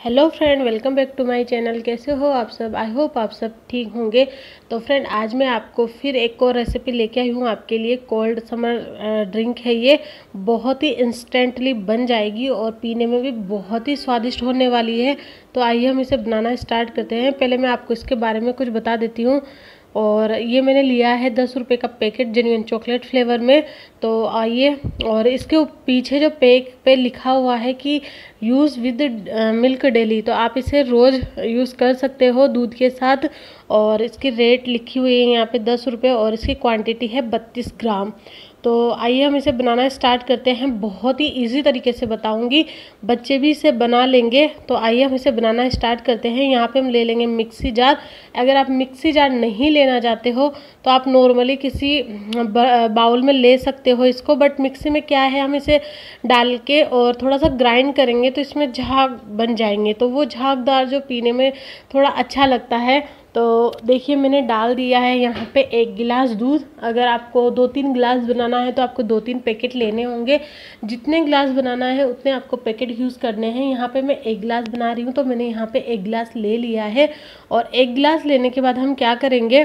Hello friend, welcome back to my channel. कैसे हो आप सब? आई होप आप सब ठीक होंगे। तो फ्रेंड, आज मैं आपको फिर एक और रेसिपी लेके आई हूँ आपके लिए। कोल्ड समर ड्रिंक है ये। बहुत ही इंस्टेंटली बन जाएगी और पीने में भी बहुत ही स्वादिष्ट होने वाली है। तो आइए हम इसे बनाना स्टार्ट करते हैं। पहले मैं आपको इसके बारे में कुछ बता देती हूँ। और ये मैंने लिया है 10 रुपये का पैकेट जेन्युइन चॉकलेट फ्लेवर में। तो आइए, और इसके पीछे जो पैक पे लिखा हुआ है कि यूज़ विद मिल्क डेली, तो आप इसे रोज़ यूज़ कर सकते हो दूध के साथ। और इसकी रेट लिखी हुई है यहाँ पे 10 रुपये और इसकी क्वांटिटी है 32 ग्राम। तो आइए हम इसे बनाना स्टार्ट करते हैं। बहुत ही इजी तरीके से बताऊंगी, बच्चे भी इसे बना लेंगे। तो आइए हम इसे बनाना स्टार्ट करते हैं। यहाँ पे हम ले लेंगे मिक्सी जार। अगर आप मिक्सी जार नहीं लेना चाहते हो तो आप नॉर्मली किसी बाउल में ले सकते हो इसको। बट मिक्सी में क्या है, हम इसे डाल के और थोड़ा सा ग्राइंड करेंगे तो इसमें झाग बन जाएंगे, तो वो झागदार जो पीने में थोड़ा अच्छा लगता है। तो देखिए, मैंने डाल दिया है यहाँ पे 1 गिलास दूध। अगर आपको 2-3 गिलास बनाना है तो आपको 2-3 पैकेट लेने होंगे। जितने गिलास बनाना है उतने आपको पैकेट यूज़ करने हैं। यहाँ पे मैं 1 गिलास बना रही हूँ तो मैंने यहाँ पे 1 गिलास ले लिया है। और 1 गिलास लेने के बाद हम क्या करेंगे,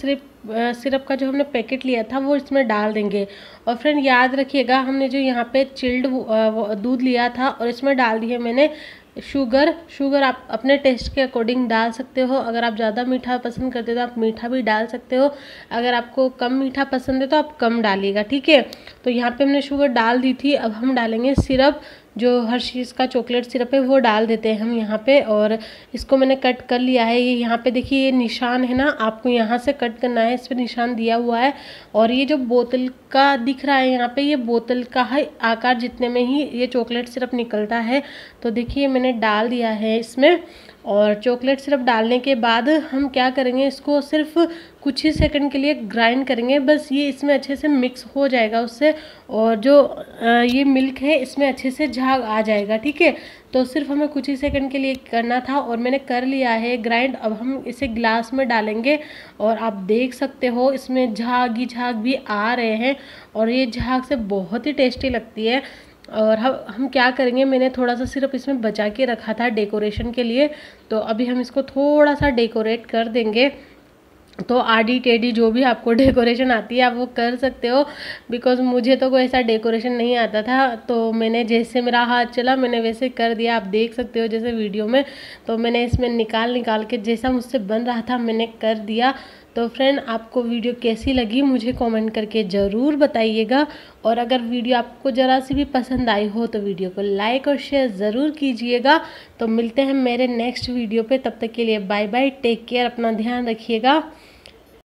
सिरप का जो हमने पैकेट लिया था वो इसमें डाल देंगे। और फ्रेंड, याद रखिएगा, हमने जो यहाँ पे चिल्ड दूध लिया था और इसमें डाल दी है मैंने शुगर आप अपने टेस्ट के अकॉर्डिंग डाल सकते हो। अगर आप ज़्यादा मीठा पसंद करते हो तो आप मीठा भी डाल सकते हो। अगर आपको कम मीठा पसंद है तो आप कम डालिएगा, ठीक है। तो यहाँ पे हमने शुगर डाल दी थी। अब हम डालेंगे सिरप, जो हर्शीज़ का चॉकलेट सिरप है वो डाल देते हैं हम यहाँ पे। और इसको मैंने कट कर लिया है। ये यहाँ पे देखिए, ये निशान है ना, आपको यहाँ से कट करना है, इस पर निशान दिया हुआ है। और ये जो बोतल का दिख रहा है यहाँ पे, ये बोतल का है आकार जितने में ही ये चॉकलेट सिरप निकलता है। तो देखिए, मैंने डाल दिया है इसमें। और चॉकलेट सिरप डालने के बाद हम क्या करेंगे, इसको सिर्फ कुछ ही सेकंड के लिए ग्राइंड करेंगे। बस ये इसमें अच्छे से मिक्स हो जाएगा उससे, और जो ये मिल्क है इसमें अच्छे से झाग आ जाएगा, ठीक है। तो सिर्फ हमें कुछ ही सेकंड के लिए करना था और मैंने कर लिया है ग्राइंड। अब हम इसे ग्लास में डालेंगे और आप देख सकते हो इसमें झाग ही झाग भी आ रहे हैं और ये झाग से बहुत ही टेस्टी लगती है। और हम क्या करेंगे, मैंने थोड़ा सा सिर्फ इसमें बचा के रखा था डेकोरेशन के लिए। तो अभी हम इसको थोड़ा सा डेकोरेट कर देंगे। तो आडी टेढ़ी जो भी आपको डेकोरेशन आती है आप वो कर सकते हो। बिकॉज़ मुझे तो कोई ऐसा डेकोरेशन नहीं आता था, तो मैंने जैसे मेरा हाथ चला मैंने वैसे कर दिया। आप देख सकते हो जैसे वीडियो में। तो मैंने इसमें निकाल के जैसा मुझसे बन रहा था मैंने कर दिया। तो फ्रेंड, आपको वीडियो कैसी लगी मुझे कमेंट करके ज़रूर बताइएगा। और अगर वीडियो आपको ज़रा सी भी पसंद आई हो तो वीडियो को लाइक और शेयर ज़रूर कीजिएगा। तो मिलते हैं मेरे नेक्स्ट वीडियो पे, तब तक के लिए बाय बाय, टेक केयर, अपना ध्यान रखिएगा।